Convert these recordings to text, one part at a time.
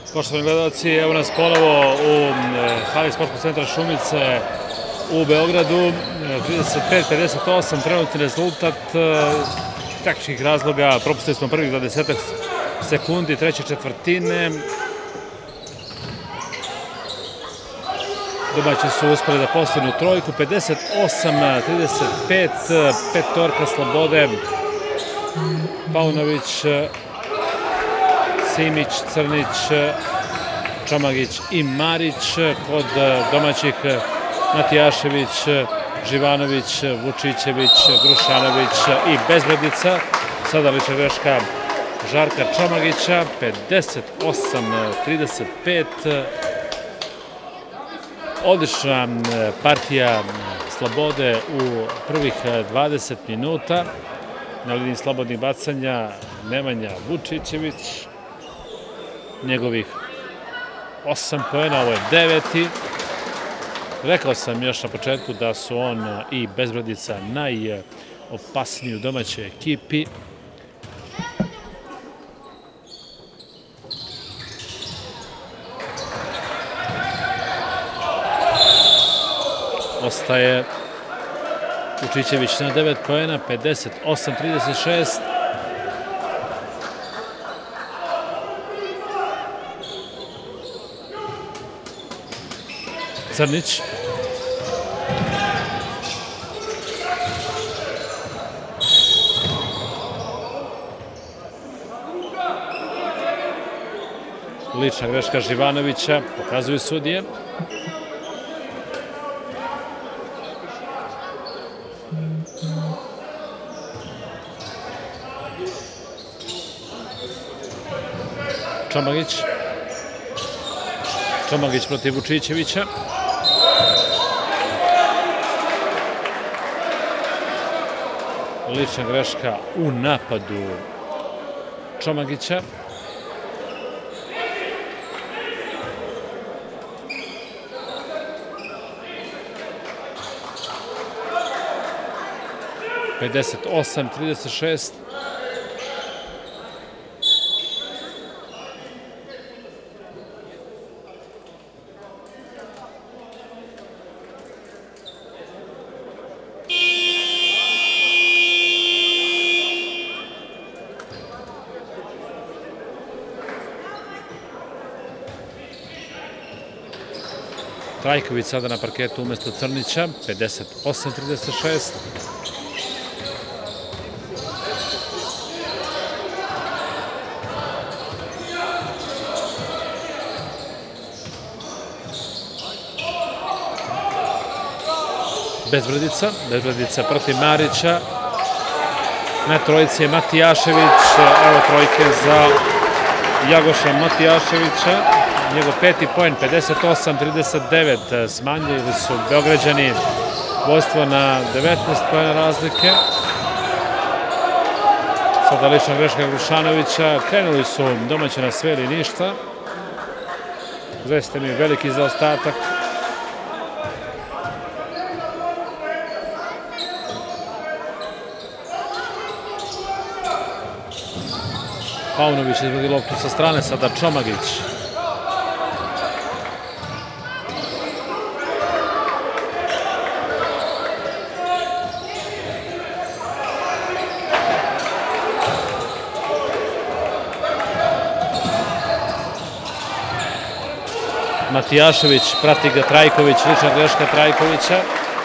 Poštovani gledalci, evo nas ponovo u hali Sportskog centra Šumice u Beogradu. 35-58, trenutni rezultat. Taktičkih razloga propustili smo prvih 20 sekundi treće četvrtine. Domaći su uspeli da postignu trojku. 58-35, petorka Slobode, Paunović, Simić, Crnić, Čomagić i Marić. Kod domaćih Matijašević, Živanović, Vučićević, Grušanović i Bezbredica. Sada lična greška Žarka Čomagića. 58-35. Odlična partija Slobode u prvih 20 minuta. Na liniji slobodnih bacanja Nemanja Vučićević. Njegovih 8 poena, ovo je 9. Rekao sam još na početku da su on i Bezbredica najopasniji u domaćoj ekipi. Ostaje Vučićević na 9 poena, 58-36. Crnić. Lična greška Živanovića, pokazuju sudije. Čomagić. Čomagić protiv Vučićevića. Lična greška u napadu Čomagića. Pedeset 8-36. Trajković sada na parketu umesto Crnića. 58-36. Bezbredica. Bezbredica protiv Marića. Na trojici je Matijašević. Evo trojke za Jagoša Matijaševića. Njegov 5. poen, 58-39. Smanjili su Beograđani vodstvo na 19 poena razlike. Sada lična greška Grušanovića. Krenuli su domaći na sve ili ništa. Zveste mi veliki zaostatak. Paunović izvodi loptu sa strane, sada Čomagić. Matijašević, prati ga Trajković, lična greška Trajkovića.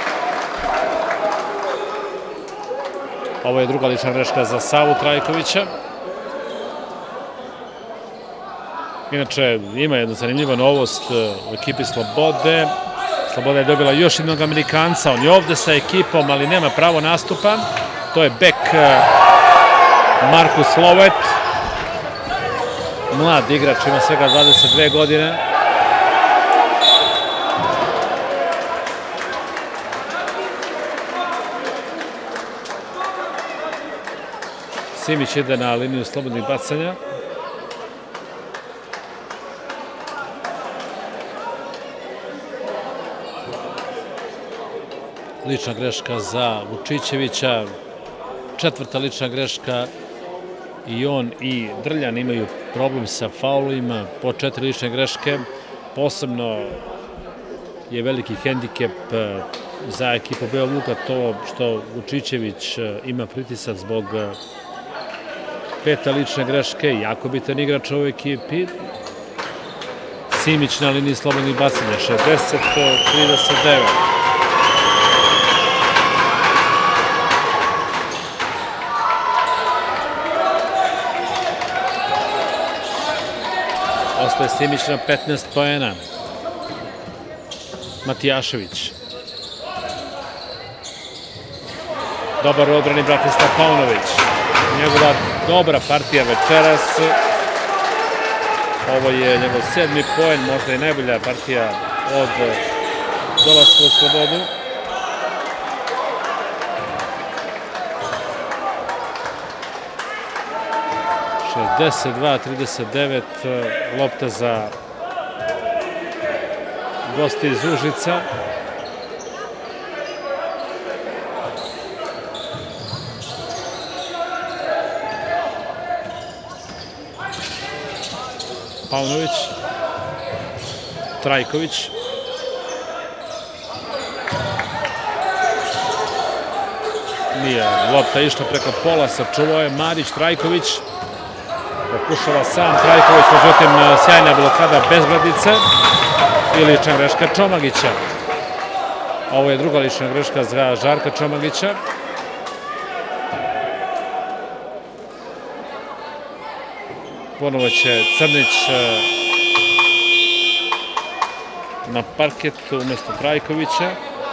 Ovo je druga lična greška za Savu Trajkovića. Inače, ima jedna zanimljiva novost u ekipi Slobode. Sloboda je dobila još jednog Amerikanca, on je ovde sa ekipom, ali nema pravo nastupa. To je bek Markus Lovet. Mlad igrač, ima svega 22 godine. Simić ide na liniju slobodnih bacanja. Lična greška za Vučićevića. Četvrta lična greška i on i Drljan imaju problem sa faulima, po 4 lične greške. Posebno je veliki hendikep za ekipu Belog Luka to što Vučićević ima pritisak zbog 5. lične greške, jako bitan igrač u ovoj ekipi. Simić na liniji slobodnih bacanja, 60-39. Ostaje Simić na 15 poena. Matijašević. Dobar odbrani Bratislav Paunović. Njegova dobra partija večeras. Ovo je njegov 7. poen, možda i najbolja partija od dolaska u slobodu. (62-39) lopta za goste iz Užica. Paunović, Trajković, nije lopta išla preko pola, sačuvao je Marić. Trajković pokušava sam Trajković, međutim sjajna blokada Bezgradice i lična greška Čomagića. Ovo je druga lična greška za Žarka Čomagića. Ponovo će Crnić na parketu umjesto Trajkovića.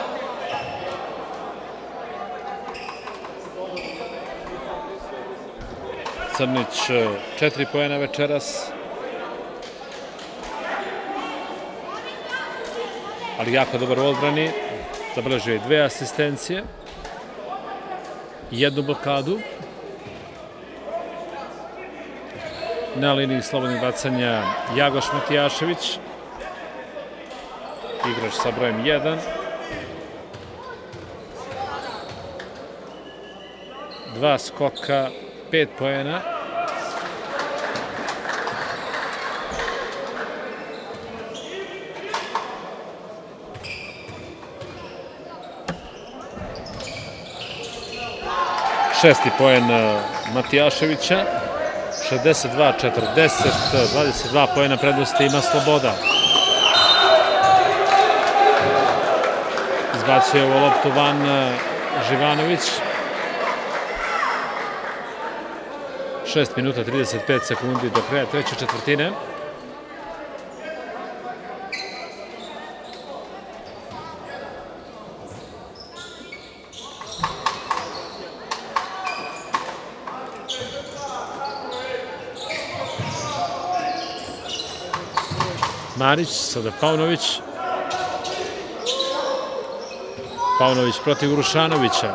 Crnić 4 poena večeras. Ali jako dobar u odbrani. Zabeležio je 2 asistencije. 1 blokadu. Na liniji slobodnih bacanja Jagoš Matijašević, igrač sa brojem 1. 2 skoka, 5 poena. Šesti poen Matijaševića. 62-40, 22 poena prednosti ima Sloboda. Izbacio ovo loptu van Živanović. 6 minuta 35 sekundi do kraja treće četvrtine. Marić, sada Paunović. Paunović protiv Urušanovića.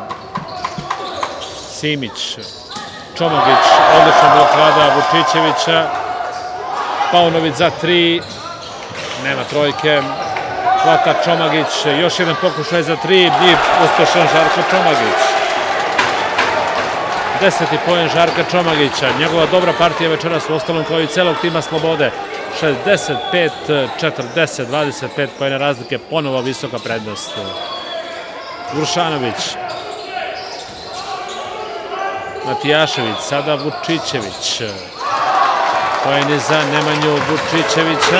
Simić. Čomagić, odlična blokada Vučićevića. Paunović za 3. Nema trojke. Hvata Čomagić, još jedan pokušaj za 3. I uspešan Žarko Čomagić. 10. poen Žarka Čomagića. Njegova dobra partija večeras u ostalom kao i celog tima Slobode. 65-40, 25 poena razlike, ponovo visoka prednost. Urušanović. Matijašević, sada Vučićević. Poeni za Nemanju Vučićevića.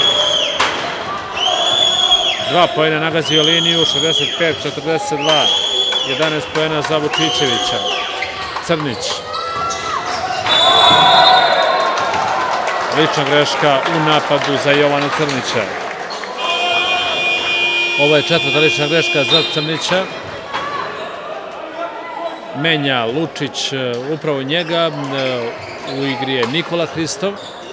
2 poena nagazio liniju, 65-42. 11 poena za Vučićevića. Crnić. Lična greška u napadu za Jovana Crnića. Ovo je 4. lična greška za Crnića. Menja Lučić upravo njega. U igri je Nikola Hristov.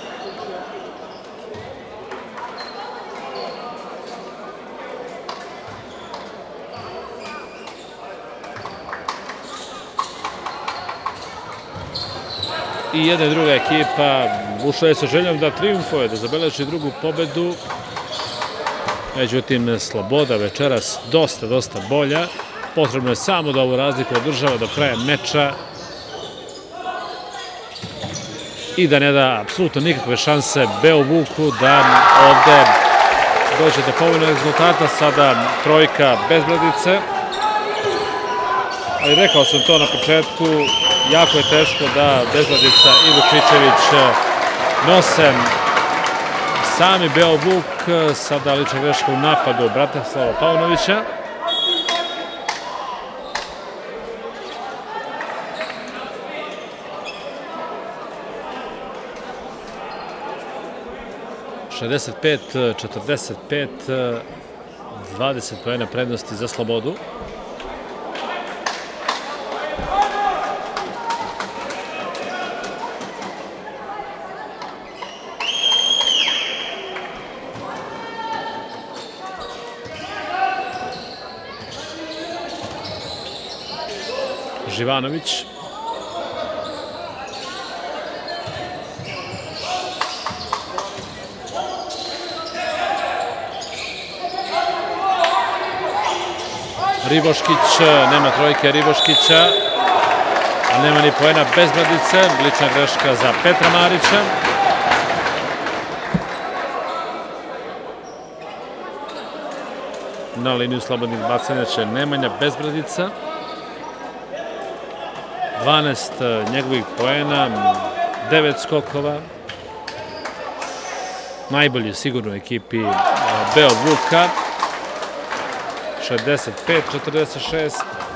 I jedna i druga ekipa ušla je sa željom da trijumfuje, da zabeleži drugu pobedu. Međutim, Sloboda večeras dosta bolja. Potrebno je samo da ovu razliku održava do kraja meča. i da ne da apsolutno nikakve šanse Beovuku da ovde dođe do povoljnog rezultata. Sada trojka Bezbradice. Ali rekao sam to na početku, jako je teško da Bezbradica i Vučičević nose sami Beovuk. Sada lična greška u napadu Bratislava Paunovića. Šezdeset pet, 45, 20 poena prednosti za Slobodu. Živanović. Riboškić, nema trojke Riboškića, a nema ni poena Bezbradice. Lična greška za Petra Marića. Na liniju slobodnih bacanja će Nemanja Bezbradica. 12 njegovih poena, 9 skokova. Najbolji sigurno u ekipi Beovuka. 65-46.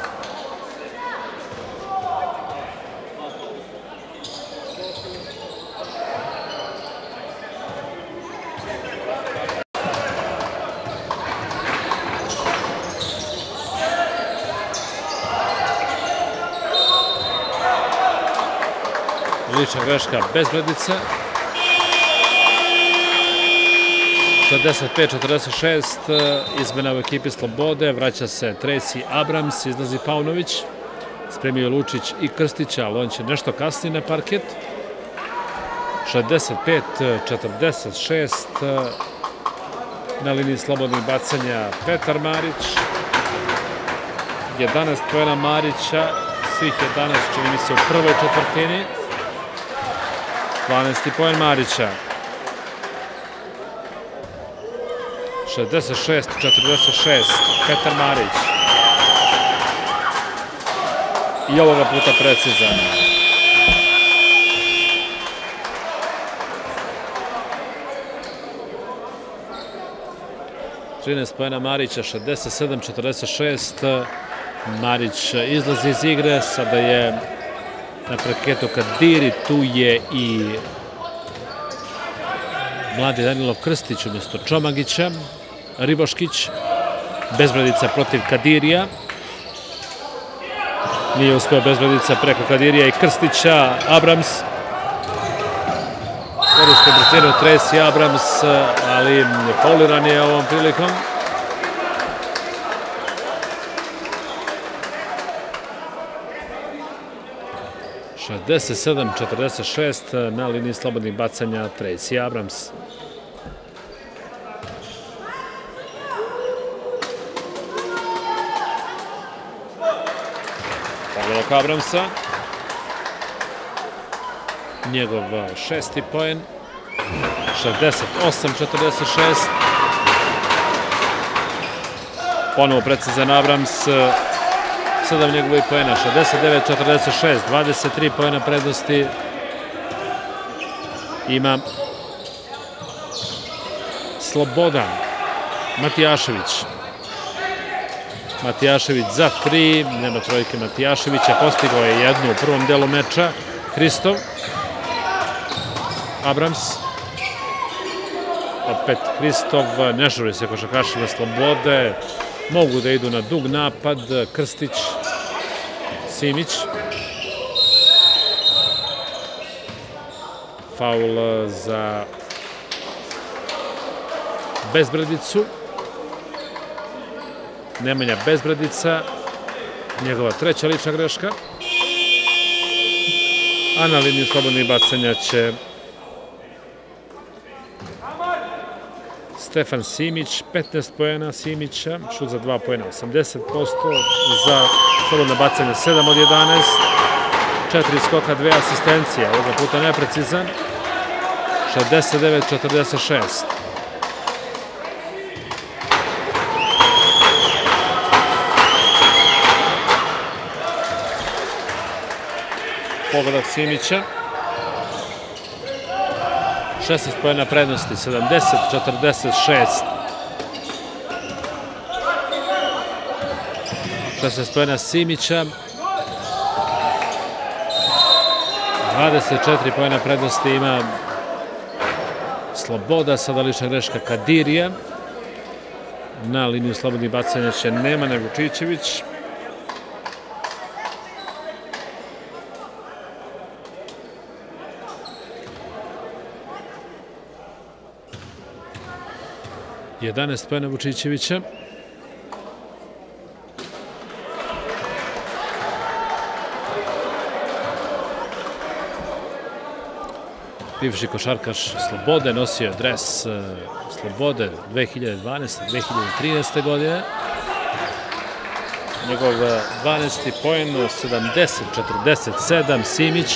Lična greška Bezbradice. 65-46, izmena u ekipi Slobode, vraća se Tracy Abrams, izlazi Paunović, spremio Lučić i Krstića, ali on će nešto kasnije na parket. 65-46, na liniji slobodnih bacanja Petar Marić, 11 poena Marića, svih 11 čini mi se u prvoj četvrtini, 12 poen Marića. 66-46, Petar Marić. I ovoga puta precizan. Trinaest poena Marića, 67-46. Marić izlazi iz igre, sada je na parketu Kadiri, tu je i mladi Danilo Krstić umjesto Čomagića. Riboškić, Bezbradica protiv Kadirija. Nije uspeo Bezbradica preko Kadirija i Krstića. Abrams. Koriste brzinu Tracy Abrams, ali fauliran je ovom prilikom. Šezdeset 47-46 na liniji slobodnih bacanja Tracy Abrams. Pogledok Abramsa. Njegov šesti poen. 68-46. Ponovo precizan Abrams. 7 njegovih poena. 69-46. 23 poena prednosti ima Sloboda. Matijašević. Matijašević za 3. Nema trojke Matijaševića. Postigao je jednu u prvom delu meča. Hristov. Abrams. Opet Hristov. Ne žuri se košarkašima Slobode. Mogu da idu na dug napad. Krstić. Simić. Faul za Bezbradicu. Nemanja Bezbradica. Njegova treća lična greška. A na liniju slobodnih bacanja će Stefan Simić, 15 poena Simića, šut za 2 poena, 80%, za slobodna bacanja 7 od 11. 4 skoka, 2 asistencije, ovoga puta neprecizan. 69-46. Pogodak Simića. 16 poena prednosti, 70-46. 16 poena Simića. 24 poena prednosti ima Sloboda, sada lična greška Kadirija. Na liniju slobodnih bacanja će Nemanja Vučićević. Jedanaest poena Vučićevića. Bivši košarkaš Slobode, nosio dres Slobode 2012-2013. godine. Njegov 12. poen, 70-47, Simić.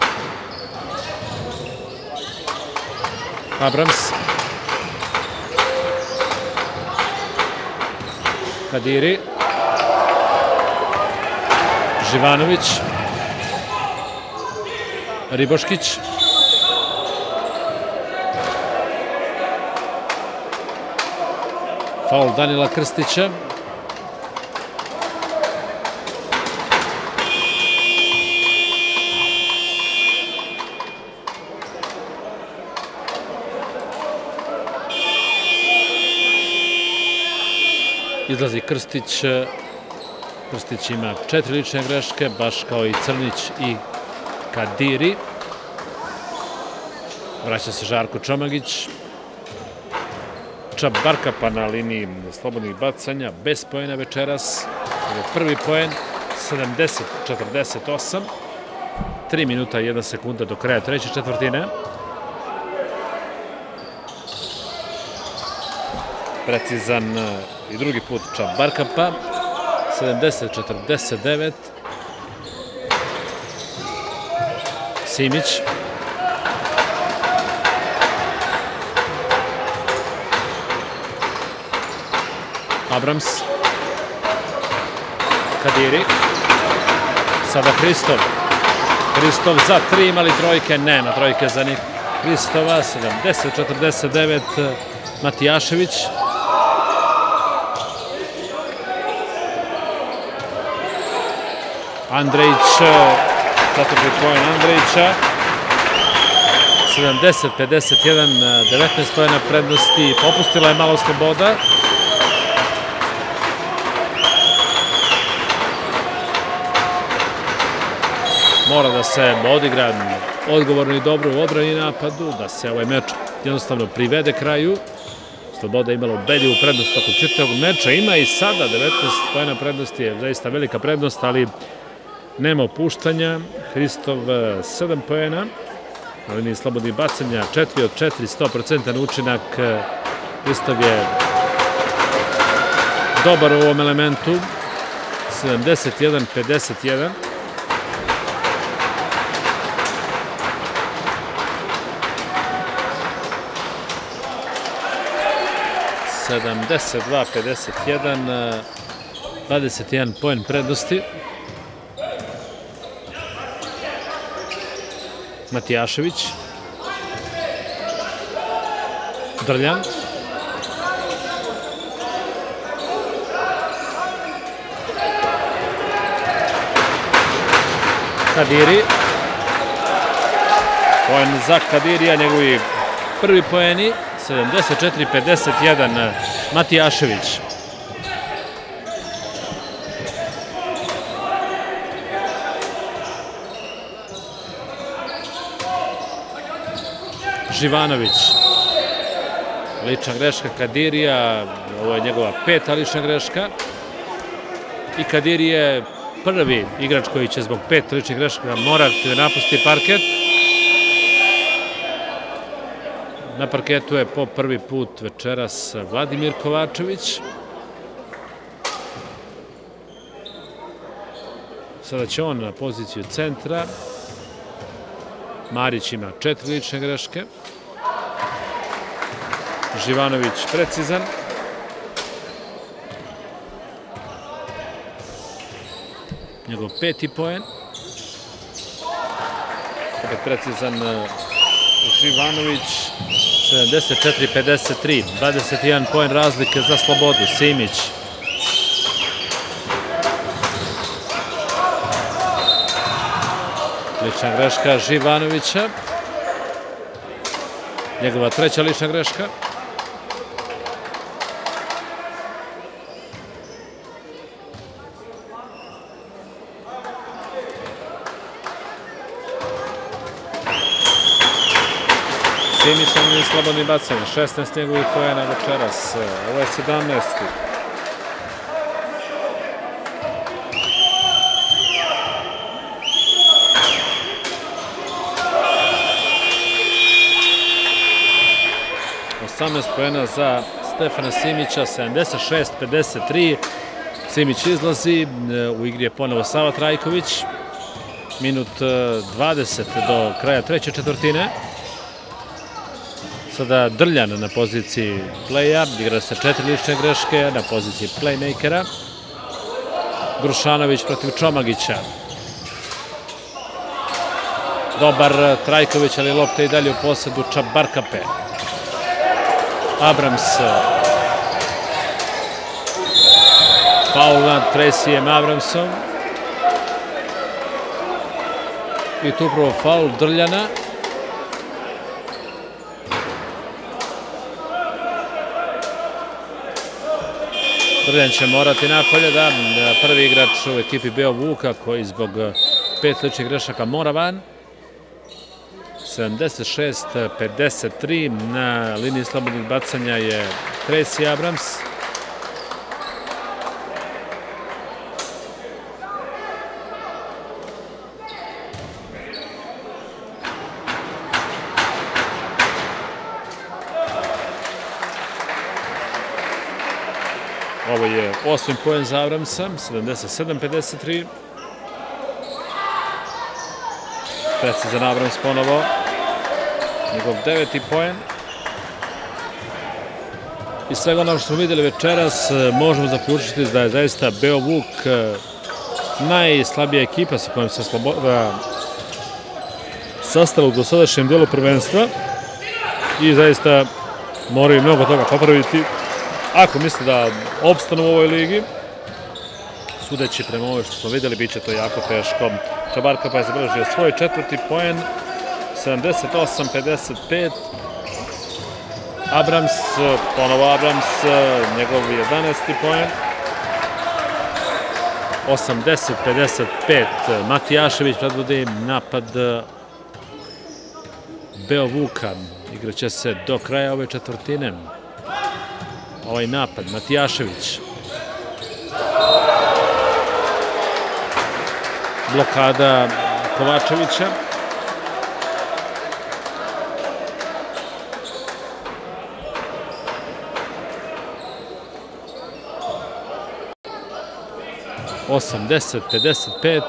Abrams. Kadiri. Živanović. Riboškić. Faul Danila Krstića. Izlazi Krstić. Krstić ima 4 lične greške, baš kao i Crnić i Kadiri. Vraća se Žarko Čomagić. Čabarkapa na liniji slobodnih bacanja, bez poena večeras. Prvi poen, 70-48. 3 minuta i 1 sekunda do kraja treće četvrtine. Precizan i drugi put Čabarkapa. 70-49. Simić. Abrams. Kadiri. Sada Hristov. Hristov za 3, imali trojke? Nema trojke za njih. Hristova, 70-49. Matijašević. Andrejić, četvrti poen Andrejića. 70-51, 19 poena prednosti. Popustila je malo Sloboda. Mora da se odigra odgovorno i dobro u odbrani i napadu, da se ovaj meč jednostavno privede kraju. Sloboda je imala ubedljivu prednost tokom čitavog meča. Ima i sada 19 poena prednosti, je zaista velika prednost, ali nema opuštanja. Hristov 7 poena, na liniji slobodnih bacanja, 4 od 4, 100% učinak. Hristov je dobar u ovom elementu, 71-51. 72-51, 21 poen prednosti. Matijašević. Drljan. Kadiri. Poen za Kadirija, njegovi prvi poeni. 74-51, Matijašević. Živanović. Lična greška Kadirija, ovo je njegova 5. lična greška. I Kadiri je prvi igrač koji će zbog 5 ličnih grešaka morati da napusti parket. Na parketu je po prvi put večeras Vladimir Kovačević. Sada će on na poziciju centra. Marić ima 4 lične greške. Živanović precizan. Njegov 5. poen. Opet precizan Živanović. 74-53. 21 poen razlike za Slobodu. Simić. Lična greška Živanovića. Njegova 3. lična greška. Simić na slobodni bacanje. 16 njegovih poena večeras. Ovo je 17. Poena za Stefana Simića, 76-53. Simić izlazi, u igri je ponovo Sava Trajković. Minut 20 do kraja treće četvrtine. Sada Drljan na poziciji playa, igra se 4 lične greške na poziciji playmakera. Grušanović protiv Čomagića. Dobar Trajković, ali lopta i dalje u posedu Čabarkape. Abrams. Faul nad Tracyjem Abramsom. I tu upravo faul Drljana. Drljan će morati napolje, da, prvi igrač u ekipi Beovuka koji zbog 5 ličnih grešaka mora van. 76-53, na liniji slobodnih bacanja je Tracy Abrams. Ovo je 8. poen za Abramsa, 77-53. Precizan Abrams ponovo. Njegov 9. poen. I svega ono što smo vidjeli večeras možemo zaključiti da je zaista Beovuk najslabija ekipa sa kojom se Sloboda sastala u dosadašnjem dijelu prvenstva i zaista moraju mnogo toga popraviti ako misle da opstanu u ovoj ligi. Sudeći prema ovoj što smo vidjeli, bit će to jako teško. Čabarkapa je zabeležio svoj 4. poen, 78-55. Abrams, ponovo Abrams, njegov 11. poen. 80-55. Matijašević predvodi napad Beovuka. Igraće se do kraja ove četvrtine. Ovaj napad, Matijašević. Blokada Kovačevića. Osamdeset, 55.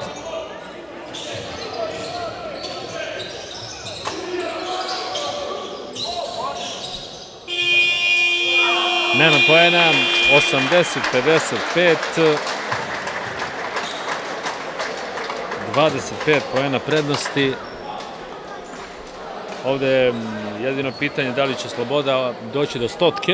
Nema poena, 80-55. 25 poena prednosti. Ovde je jedino pitanje da li će Sloboda doći do stotke.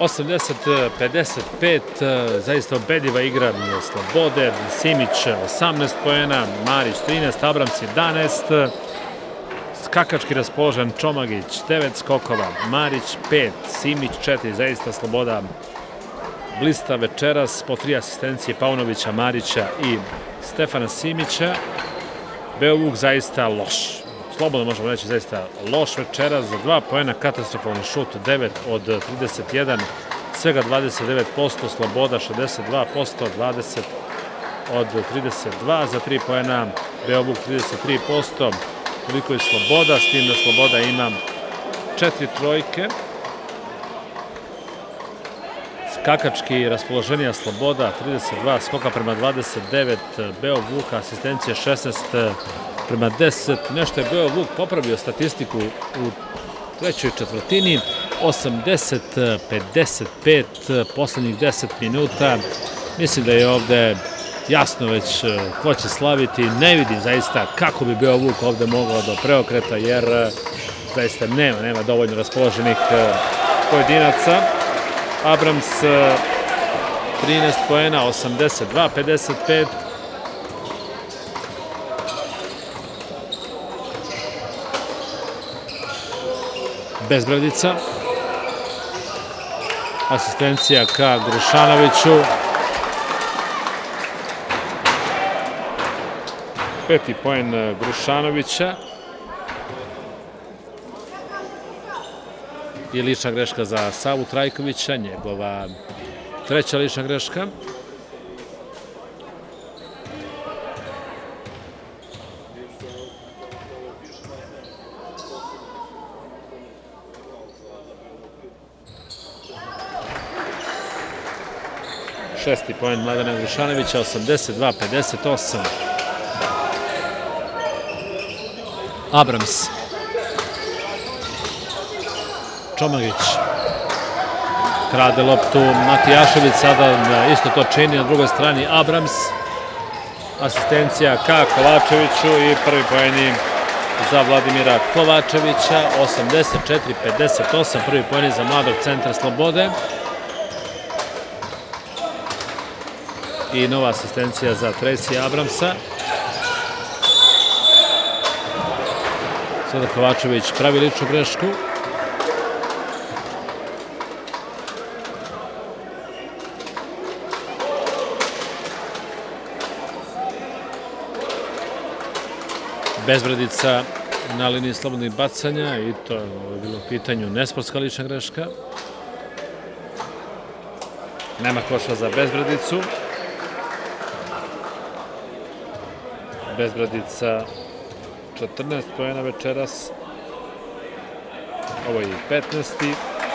80-55, zaista ubedljiva igra Slobode. Simić 18 poena, Marić 13, Abrams 11. Skakački raspoložen Čomagić 9 skokova, Marić 5, Simić 4, zaista Sloboda blista večeras po 3 asistencije Paunovića, Marića i Stefana Simića. Beovuk zaista loš. Slobodno možemo reći zaista loš večeras, za 2 poena katastrofalni šut, 9 od 31, svega 29%, Sloboda 62%, 20 od 32, za 3 poena Beovuk 33%, toliko je Sloboda, s tim da Sloboda ima 4 trojke. skakački raspoloženija Sloboda, 32 skoka prema 29, Beo Vuk asistencija 16 prema 10, nešto je Beo Vuk popravio statistiku u trećoj četvrtini, 80-55 poslednjih 10 minuta, mislim da je ovde jasno već ko će slaviti, ne vidim zaista kako bi Beo Vuk ovde mogao do preokreta, jer zaista nema dovoljno raspoloženih pojedinaca. Abrams 13 poena, 82-55. Bezbradica. Asistencija ka Grušanoviću. Peti poen Grušanovića. I lična greška za Savu Trajkovića, njegova treća lična greška. Šesti poen Mladena Grušanovića, 82-58. Abrams. Čomagić krade loptu, Matijašević sada isto to čini, na drugoj strani Abrams, asistencija ka Kovačeviću i prvi poeni za Vladimira Kovačevića, 84-58, prvi poeni za mladog centra Slobode i nova asistencija za Tracy Abramsa. Sada Kovačević pravi ličnu grešku. Bezbradica na liniji slobodnih bacanja i to je bilo u pitanju nesportska lična greška. Nema koša za Bezbradicu. Bezbradica 14 poena večeras. Ovo je i 15.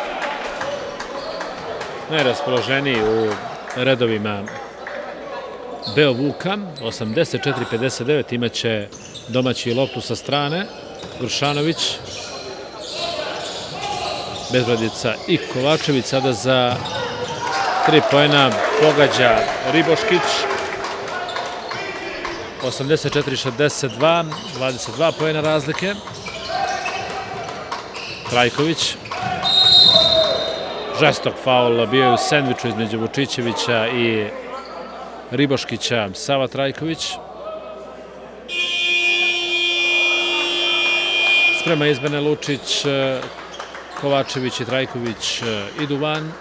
Najraspoloženiji u redovima Beo Vuka, 84-59, imaće domaći loptu sa strane. Grušanović, Bezbradica i Kovačević sada za 3 poena pogađa Riboškić. 84-62, 22 poena razlike. Trajković. Žestok faul, bio je u sendviču između Vučićevića i Riboškića, Sava Trajković. Sprema izmene Lučić, Kovačević i Trajković idu van.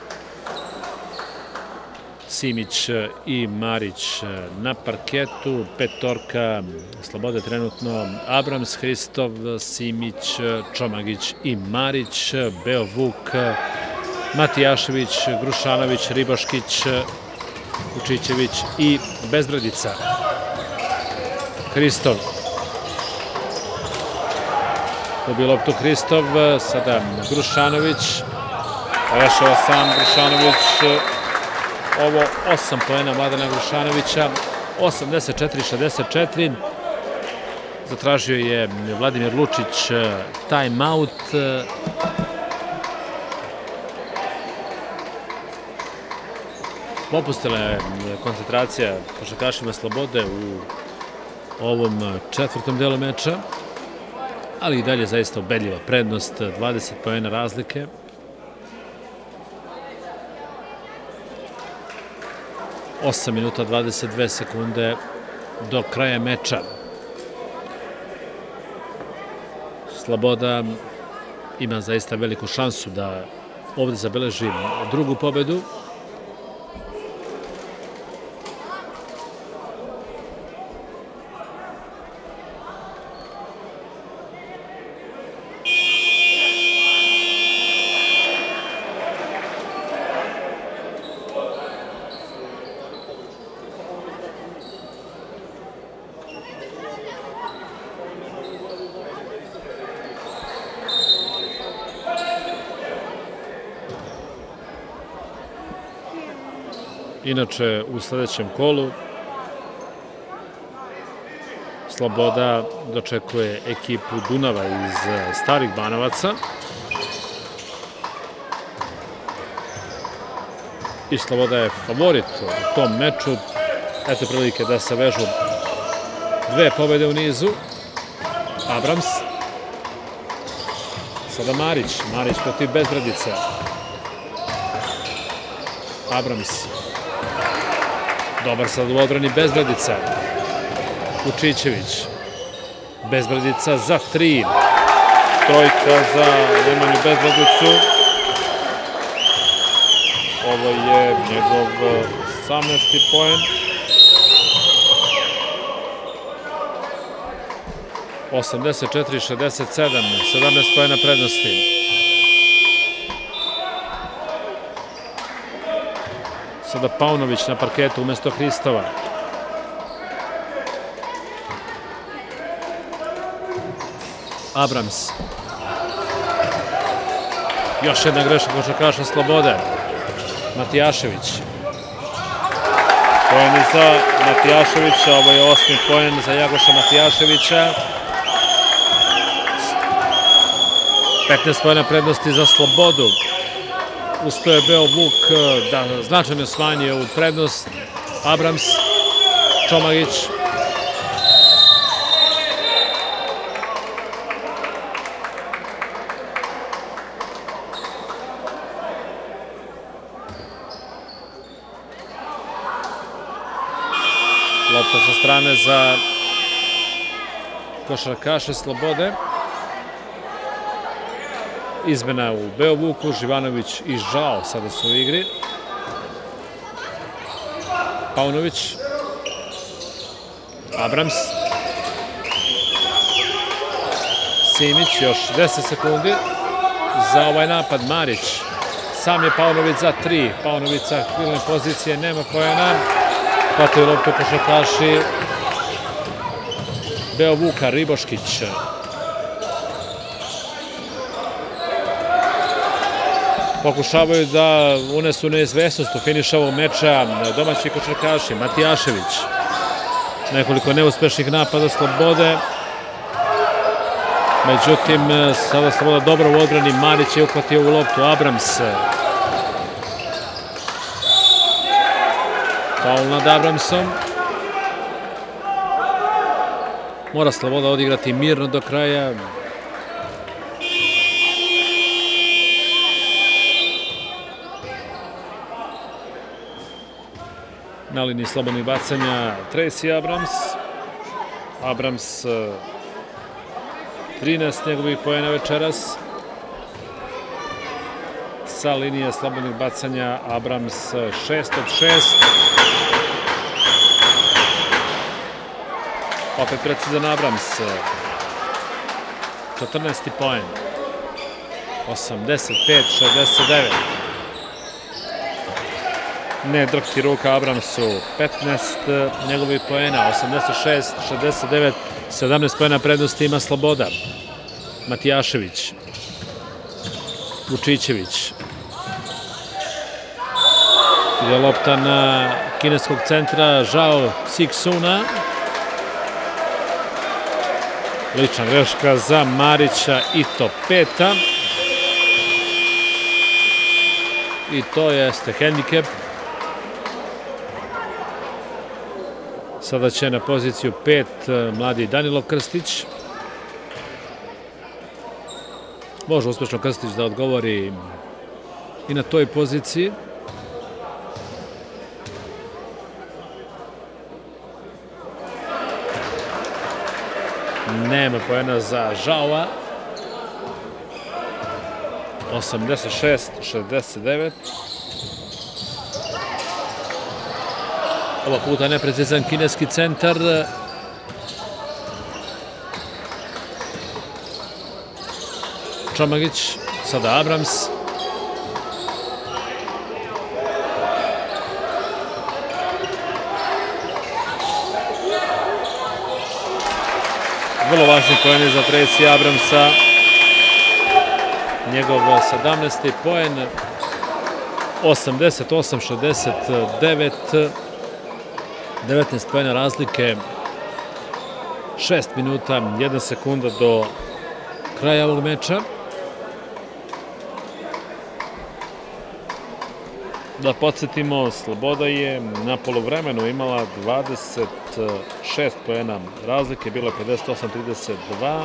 Simić i Marić na parketu, petorka Slobode trenutno Abrams, Hristov, Simić, Čomagić i Marić, Beo Vuk, Matijašević, Grušanović, Riboškić, Vučićević i Bezbradica. Hristov. Dobio loptu Hristov, sada Grušanović. Rešava sam Grušanović. Ovo 8 poena Mladena Grušanovića, 84-64. Zatražio je Vladimir Lučić time-out. Popustila je koncentracija košarkašima Slobode u ovom četvrtom delu meča, ali i dalje zaista ubedljiva prednost, 20 poena razlike. 8 minuta 22 sekunde do kraja meča. Sloboda ima zaista veliku šansu da ovde zabeleži drugu pobedu. Inače, u sledećem kolu Sloboda dočekuje ekipu Dunava iz Starih Banovaca. I Sloboda je favorit u tom meču. Eto prilike da se vežu 2 pobede u nizu. Abrams. Sada Marić. Marić protiv Bezbradice. Abrams. Dobar sad u odbrani Bezbradica. Vučićević. Bezbradica za 3. Trojka za Nemanju Bezbradicu. Ovo je njegov 18. poen. 84-67, 17 poena prednosti. Sada Paunović na parketu umesto Hristova. Abrams. Još jedna greška košarkaša Slobode. Matijašević. Poen za Matijaševića, ovo je 8. poen za Jagoša Matijaševića. 15 poena prednosti za Slobodu. Uspeo je Beo Vuk da značajno smanji ovu prednost. Abrams, Čomagić. Lopta sa strane za košarkaše Slobode. Izmena u Beovuku, Živanović i Žao sada su u igri. Paunović. Abrams. Simić, još 10 sekundi za ovaj napad. Marić. Sam je Paunović za 3. Paunović sa krilne pozicije, nema poena. Hvataju loptu košarkaši Beovuka, Riboškić. Pokušavaju da unesu neizvesnost u finiš ovog meča domaći košarkaši. Matijašević. Nekoliko neuspešnih napada Slobode. Međutim, sada Sloboda dobro u odbrani. Marić je uhvatio ovu loptu. Abrams. Faul nad Abramsom. Mora Sloboda odigrati mirno do kraja. Na liniji slobodnih bacanja Tracy Abrams. Abrams 13 njegovih poena večeras. Sa linije slobodnih bacanja Abrams 6 od 6. Opet precizan Abrams. 14. poen. 85-69. Ne drhti ruka Abramsu. 15 njegovih poena. 86-69. 17 poena prednosti ima Sloboda. Matijašević. Vučićević. Ide lopta na kineskog centra Žao Siksuna. Lična greška za Marića i to 5. I to jeste hendikep. Sada će na poziciju 5 mladi Danilo Krstić. Može uspešno Krstić da odgovori i na toj poziciji. Nema poena za Žaova. 86-69. Ova puta neprecizan kineski centar. Čomagić, sada Abrams. Vrlo važni poeni za Tracy Abramsa. Njegov 17. poen. 88-69, 19 poena razlike, 6 minuta, 1 sekunda do kraja ovog meča. Da podsjetimo, Sloboda je na poluvremenu imala 26 poena razlike, bilo je 58-32.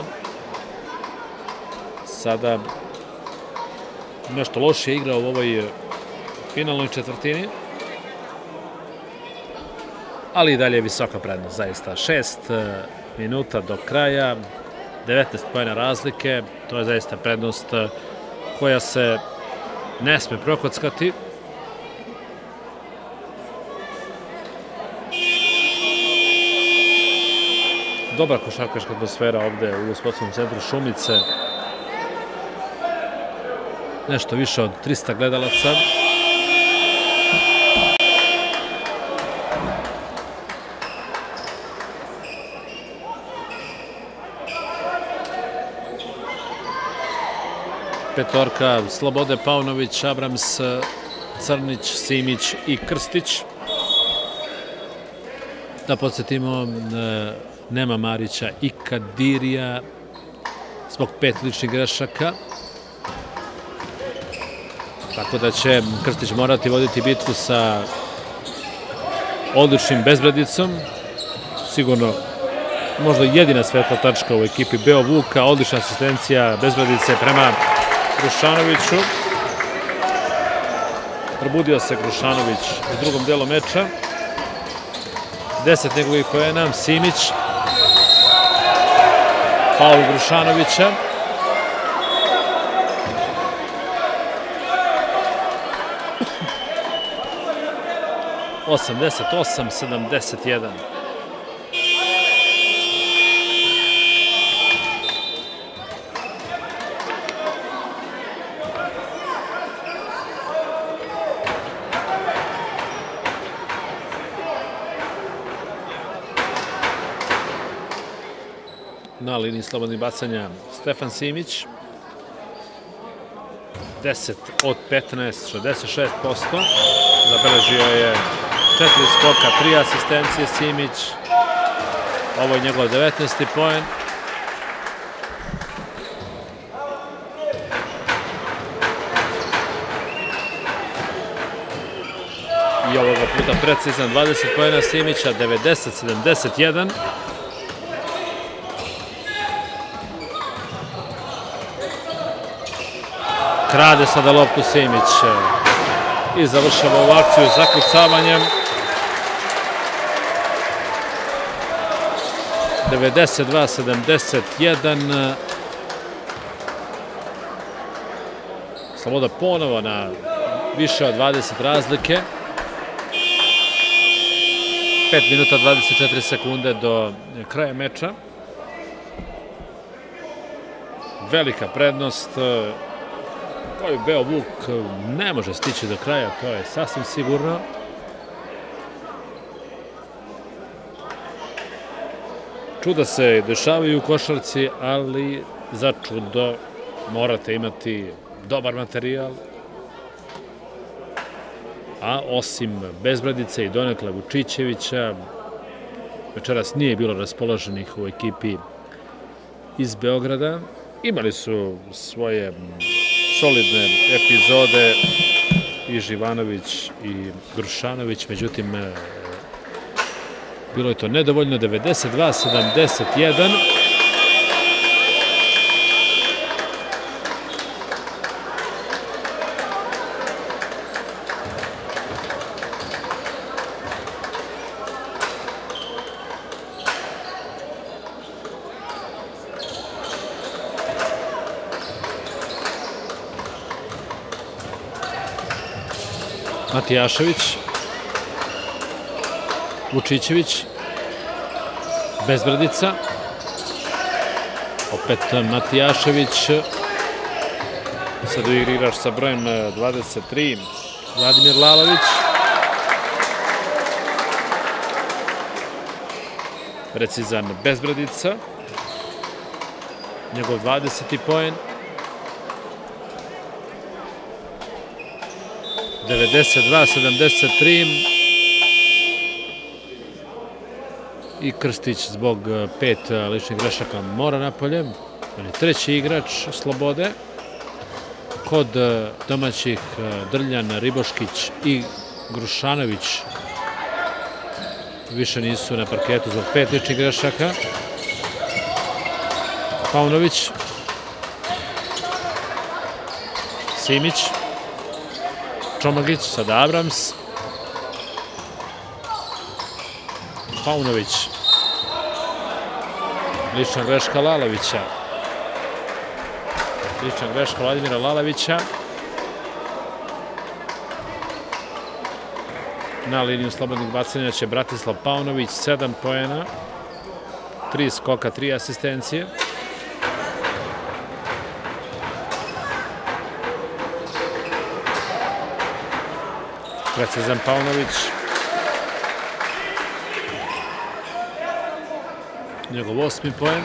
Sada nešto lošije igra u ovoj finalnoj četvrtini, ali i dalje je visoka prednost, zaista. 6 minuta do kraja, 19 poena razlike, to je zaista prednost koja se ne sme prokockati. Dobra košarkaška atmosfera ovde u sportskom centru Šumice. Nešto više od 300 gledalaca. Petorka Slobode, Paunović, Abrams, Crnić, Simić i Krstić. Da podsjetimo, nema Marića i Kadirija zbog 5 ličnih grešaka. Tako da će Krstić morati voditi bitku sa odličnim Bezbradicom. Sigurno možda jedina svetla tačka u ekipi Beo Vuka, odlična asistencija Bezbradice prema Grušanoviću. Probudio se Grušanović u drugom delu meča. 10 njegovih poena, Simić. Faul Grušanovića. – 88-71. Na liniji slobodnih bacanja Stefan Simić. 10 od 15, 66%. Zabeležio je 4 skoka, 3 asistencije Simić. Ovo je njegov 19. poen. I ovoga puta precizan 20 poena Simića, 90-71. Krade sada loptu Simić i završava ovu akciju zakucavanjem. 92-71. Sloboda ponovo na više od 20 razlike. 5 minuta 24 sekunde do kraja meča. Velika prednost koju Beo Vuk ne može stići do kraja, to je sasvim sigurno. Čuda se dešavaju u košarci, ali za čudo morate imati dobar materijal. A osim Bezbradice i donekle Vučićevića, večeras nije bilo raspoloženih u ekipi iz Beograda. Imali su svoje solidne epizode i Živanović i Grušanović, međutim, bilo je to nedovoljno. 92-71. Matijašević, Vučićević, Bezbradica, opet Matijašević, sad igrač sa brojem 23, Vladimir Lalović, precizan Bezbradica, njegov 20. poen. 92-73 i Krstić zbog 5 ličnih grešaka mora napolje. On je treći igrač Slobode. Kod domaćih Drljan, Riboškić i Grušanović više nisu na parketu zbog 5 ličnih grešaka. Paunović, Simić, Čomagić, sada Abrams, Paunović, lična greška Lalovića, lična greška Vladimira Lalovića. Na liniju slobodnih bacanja će Bratislav Paunović, 7 poena, 3 skoka, 3 asistencije. Precizan Paunović. Njegov 8. poen.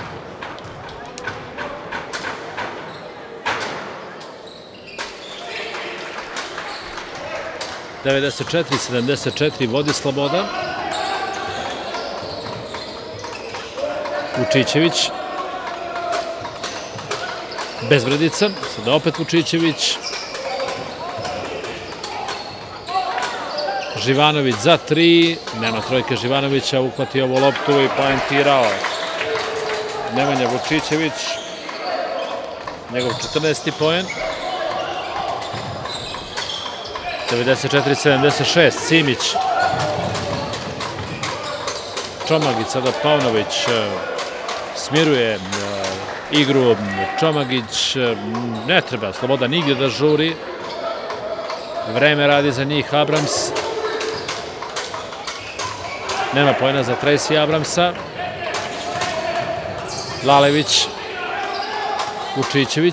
(94 -74) vodi Sloboda. Vučićević. Bezbredica. Sada opet Vučićević. Živanović za 3. Nema trojke Živanovića. Uhvatio ovu loptu i poentirao. Nemanja Vučićević. Njegov 14. poen. 94-76, Simić. Čomagić, sada Paunović smiruje igru. Čomagić ne treba Sloboda nigdje da žuri. Vreme radi za njih. Abrams. Nema pojena za Tracy Abramsa. Lalević. Vučićević.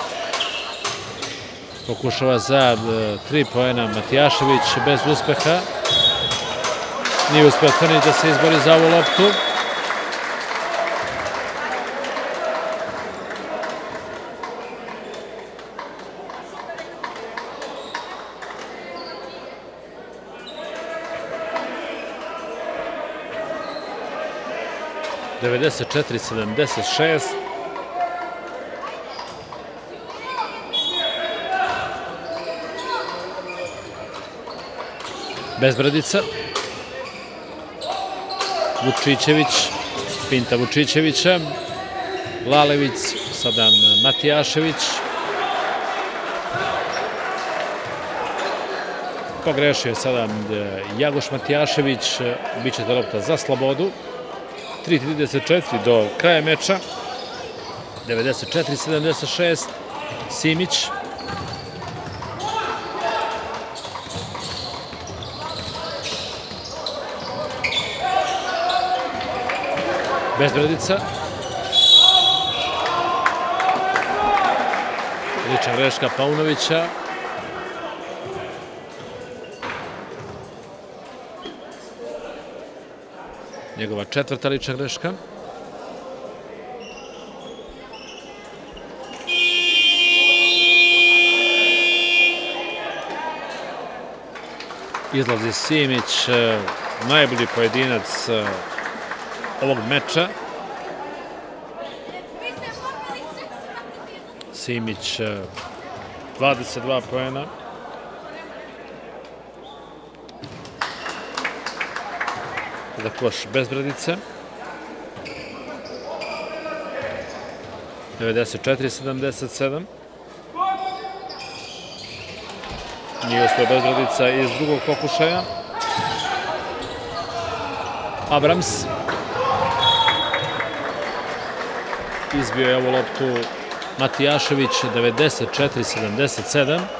Pokušava za 3 poena Matijašević, bez uspeha. Nije uspeo Crnić da se izbori za ovu loptu. (94-76) Bezbredica. Vučićević. Finta Vučićevića. Lalević. Sada Matijašević. Pogrešio je sada Jagoš Matijašević. Biće to lopta za Slobodu. 3:34 do kraja meča. 94-76. Simić. Bezbredica. Lična greška Paunovića. Njegova 4. lična greška. Izlazi Simić, najbolji pojedinac ovog meča. Simić 22 poena. Sada koš Bezbredice. 94-77. Nije uspio Bezbredica iz drugog pokušaja. Abrams. Izbio je ovu loptu Matijašević. 94-77.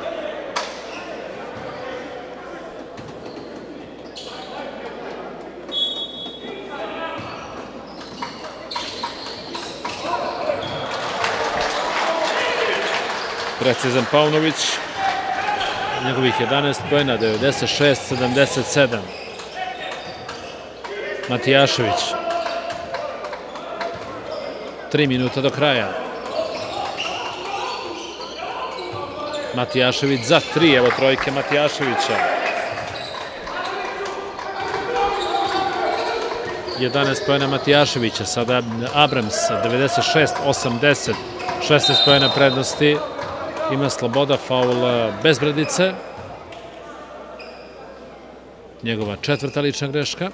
Precizan Paunović. Njegovih 11 poena, 96-77. Matijašević. 3 minuta do kraja. Matijašević za 3, evo trojke Matijaševića. 11 poena Matijaševića, sada Abrams, 96-80, 16 poena prednosti. Ima Sloboda, faul Bezbradice. Njegova 4. lična greška.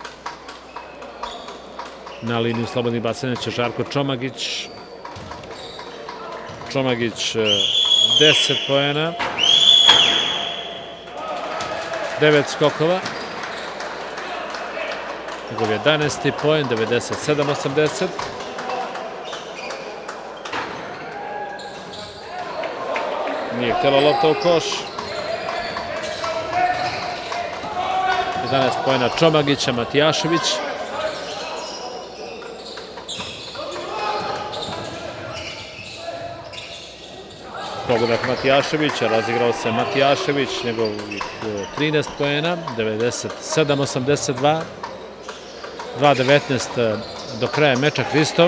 Na liniju slobodnih bacanja će Žarko Čomagić. Čomagić 10 poena. 9 skokova. Njegov 11. poen, 97-80. Nije htjela lopta u koš. 11 poena Čomagića, Matijašević. Pogodak Matijaševića, razigrao se Matijašević, njegovih 13 poena, 97-82. 2:19 do kraja meča Hristov.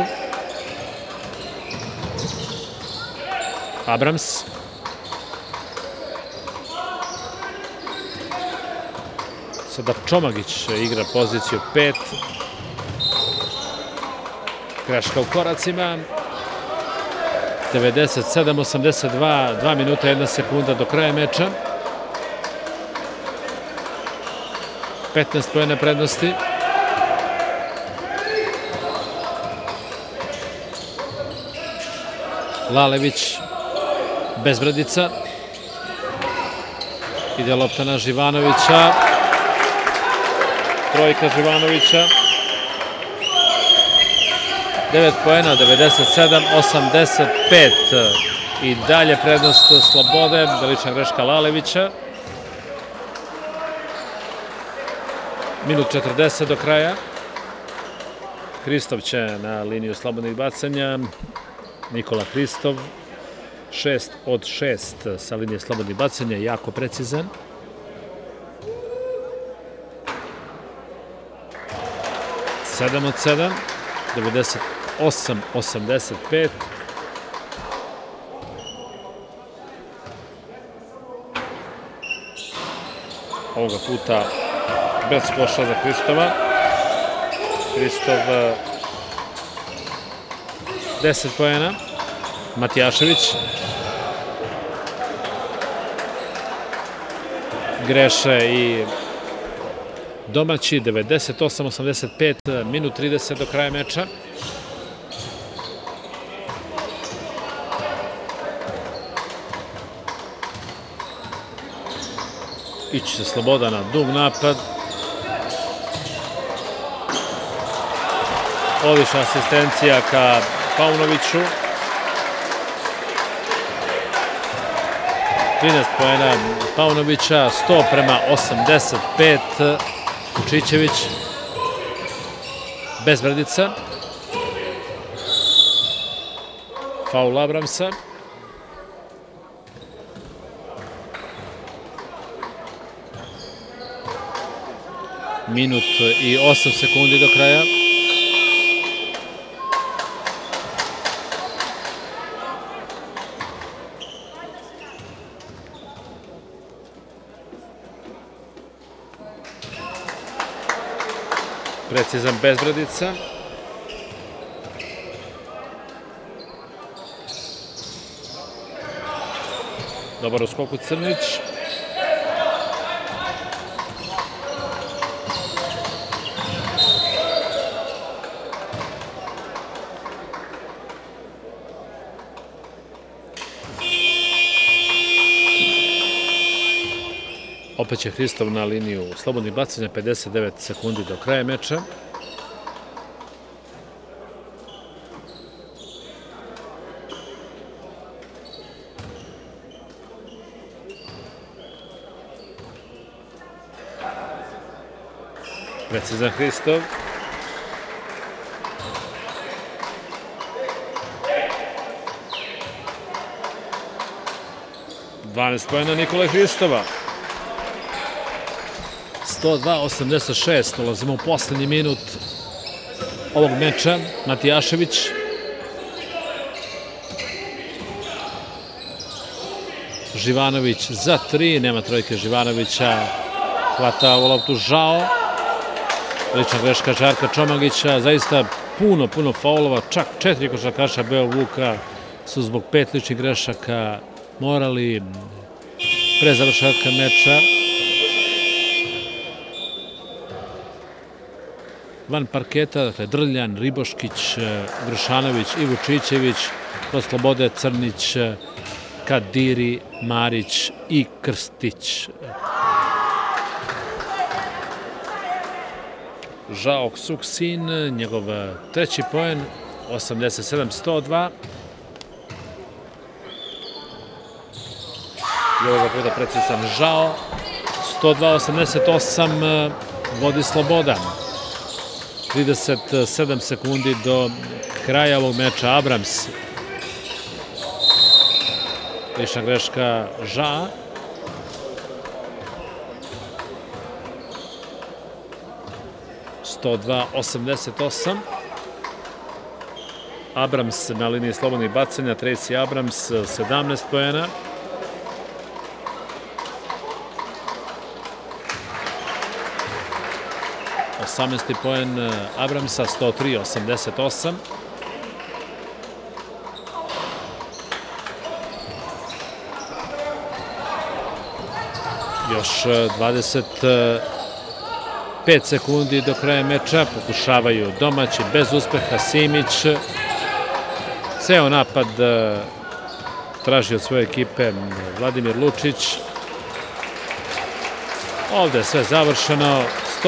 Abrams. Sada Čomagić igra poziciju 5. Greška u koracima. 97-82, 2 minuta 1 sekunda do kraja meča. 15 poena prednosti. Lalević, Bezbradica. Ide lopta na Živanovića. Trojka Živanovića. 9 poena, 97-85. I dalje prednost Slobode, lična greška Lalevića. Minut 40 do kraja. Hristov će na liniju slobodnih bacanja. Nikola Hristov, 6 od 6 sa linije slobodnih bacanja, jako precizan. Sedam od 7, 98-85. Ovoga puta bez koša za Hristova. Hristov 10 poena. Matijašević. Greše i domaći, 98-85, minut 30 do kraja meča. Ići će Sloboda na dug napad. Odlična asistencija ka Paunoviću. 13 poena Paunovića, 100-85 Čičević. Bezbradica. Faul Abramsa. Minut i 8 sekundi do kraja. Precizan Bezbradica. Dobar u skoku Crnić. Opet će Hristov na liniju slobodnih bacanja, 59 sekundi do kraja meča. Precizan Hristov. Dvanaest poena Nikole Hristova. 102-86, ulazimo u poslednji minut ovog meča. Matijašević. Živanović za 3, nema trojke Živanovića, hvata ovu loptu Žao. Lična greška Žarka Čomagića, zaista puno faulova, čak 4 košarkaša Beovuka su zbog 5 ličnih grešaka morali pre završetka meča van parketa, dakle Drljan, Riboškić, Gršanović i Vučićević, kod slobode Crnić, Kadiri, Marić i Krstić. Žao Ksuksin, njegov treći poen, 87-102. I ovoga puta precizan Žao, 102-88 vodi Sloboda. 37 sekundi do kraja ovog meča. Abrams. Lična greška Žaa. Abrams na liniji slobodnih bacanja, Tracy Abrams, 17 poena. Osamnesti poen Abramsa, 103-88. Još 25 sekundi do kraja meča, pokušavaju domaći, bez uspeha Simić. Ceo napad traži od svoje ekipe Vladimir Lučić. Ovde je sve završeno,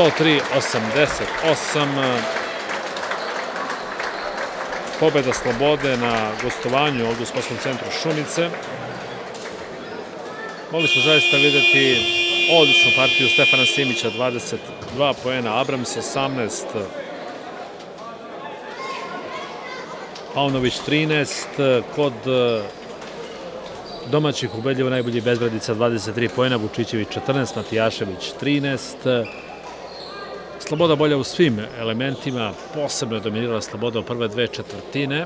103-88. Pobeda Slobode na gostovanju ovde u sportskom centru Šumice. Mogli smo zaista videti odličnu partiju Stefana Simića, 22 poena, Abrams 18, Paunović 13, kod domaćih ubedljivo najbolji Bezbradica 23 poena, Vučićević 14, Matijašević 13. Sloboda bolja u svim elementima, posebno je dominirala Sloboda u prve dve četvrtine.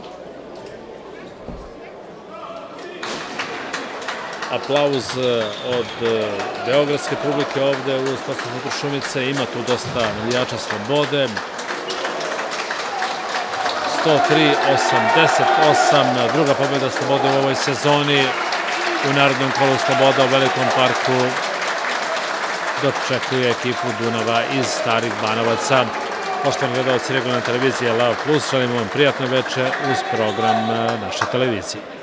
Aplauz od beogradske publike ovde u sportskom centru Šumice, ima tu dosta navijača Slobode. 103-88, druga pobjeda Slobode u ovoj sezoni. U narodnom kolu Sloboda u Velikom parku dočekuje ekipu Dunava iz Starih Banovaca. Poštovani gledalci regionalne televizije Lav Plus, želimo vam prijatno veče uz program naše televizije.